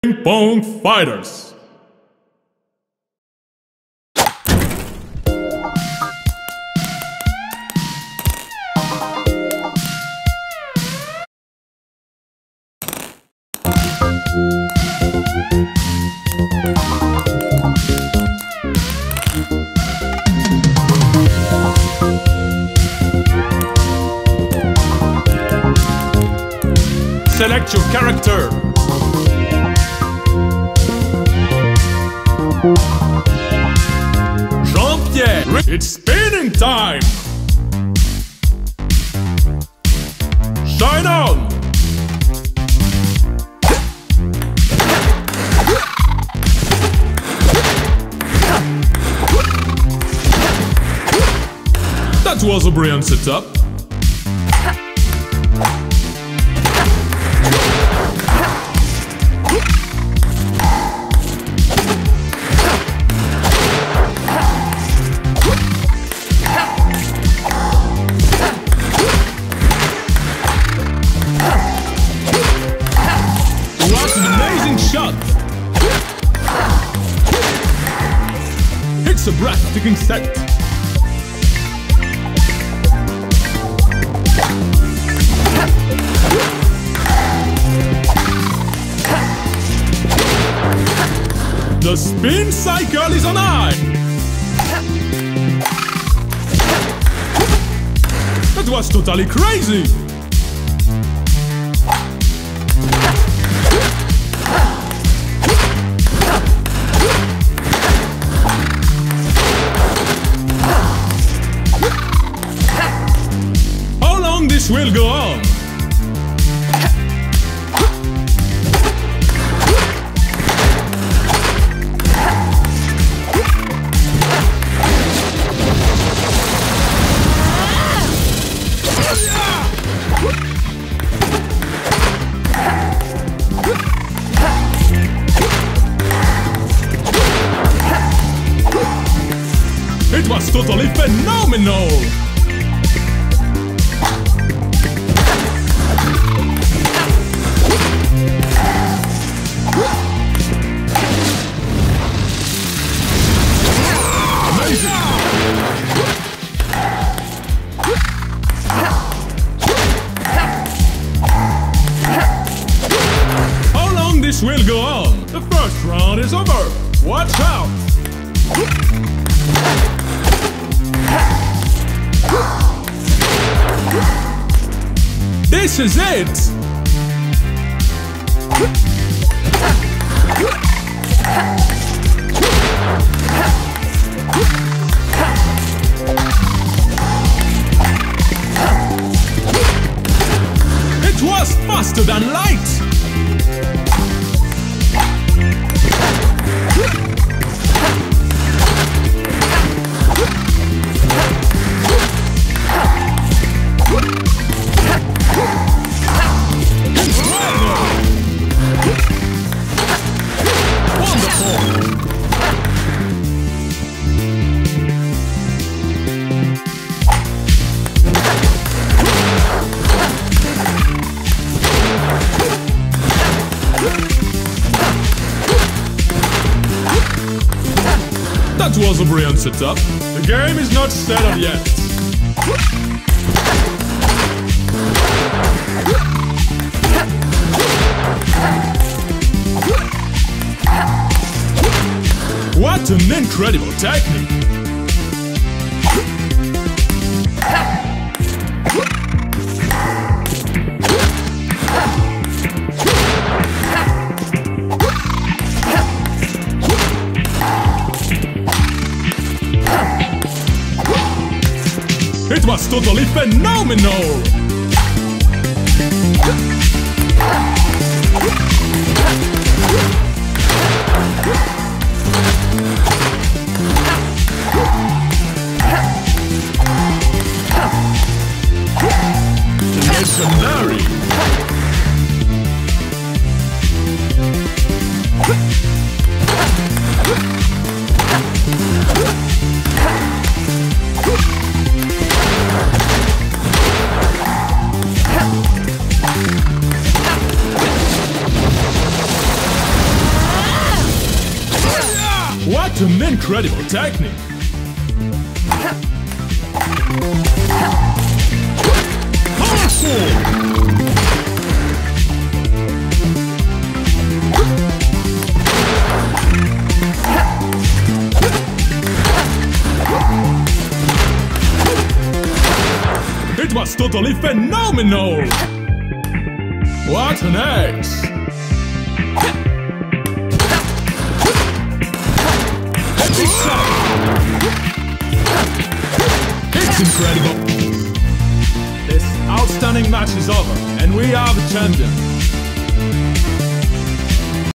Pong Fighters. Select your character. Jean-Pierre, it's spinning time! Shine on! That was a brilliant setup. It's a breathtaking set. The spin cycle is on high. That was totally crazy. This will go on. It was totally phenomenal. How long this will go on? The first round is over. Watch out! This is it! It was faster than light! That was a brilliant setup. The game is not settled yet. What an incredible technique! It was totally phenomenal! Legendary! What an incredible technique! Powerful! It was totally phenomenal! What an ace! Epic shot! It's incredible! This outstanding match is over, and we are the champion.